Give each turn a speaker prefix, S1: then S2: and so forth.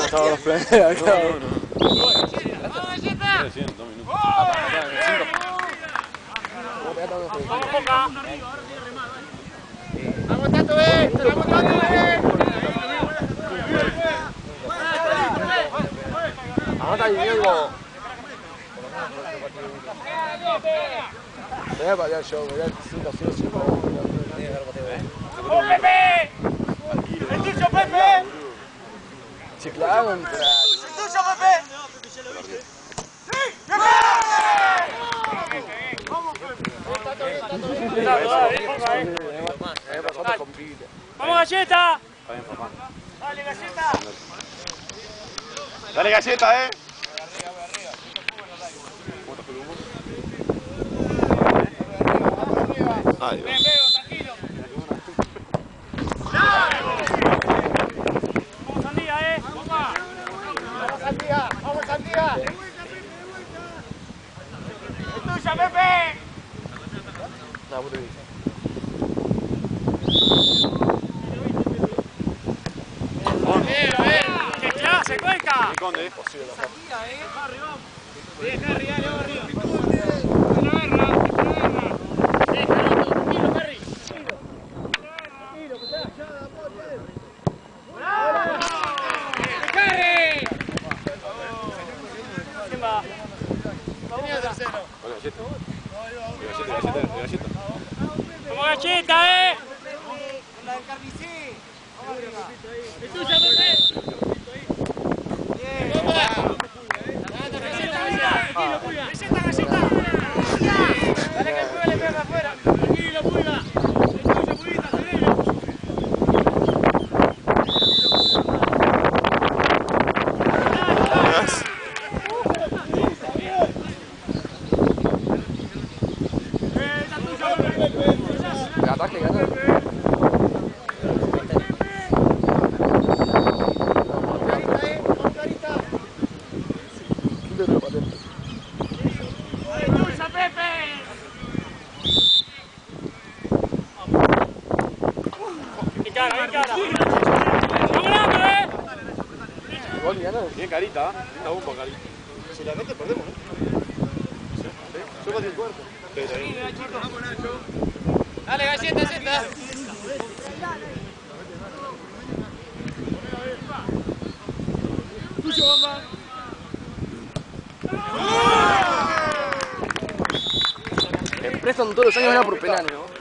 S1: estaba los planes acá.
S2: ¡Vamos, Galleta! 2 minutos. ¡Vamos, Boca! ¡Vamos, Tato, ¡vamos, Tato,
S1: Aguanta Diego. Voy a patear yo, voy a 5-0.
S2: ¡Oh, Pepe! ¡El tuyo, Pepe!
S1: Chiclado,
S2: ¡El tuyo, Pepe! ¡Sí! ¡Vamos, Galleta! ¡Dale, Galleta!
S3: Dale, Galleta, Ay,
S2: Ven, Bego, tranquilo. Vamos, Sandía, Vamos, Sandía, vamos, Sandía. ¡Es tuya, Pepe!
S1: No, puto bien.
S2: Bien. ¡Qué clase, Cuenca!
S3: Conde.
S2: Bien, Harry, dale, vamos arriba. ¿Quién va? Venía tercero.
S3: Galleta.
S2: ¡Como Galleta,
S4: La del carnicé. Vamos arriba.
S2: ¡Es tuya, Pepe!
S4: Bien.
S2: Tranquilo, Pulga. Galleta. Dale que el Pulga le pega afuera. Tranquilo, Pulga. Es tuyo, Pulguita, sereno.
S1: El ataque gana.
S3: Bien carita, linda bomba carita. Si la mete perdemos, ¿no? Yo casi el cuarto.
S2: Dale, Galleta. Tuyo, bomba.
S1: Prestan todos los años, gana por penales, ¿no?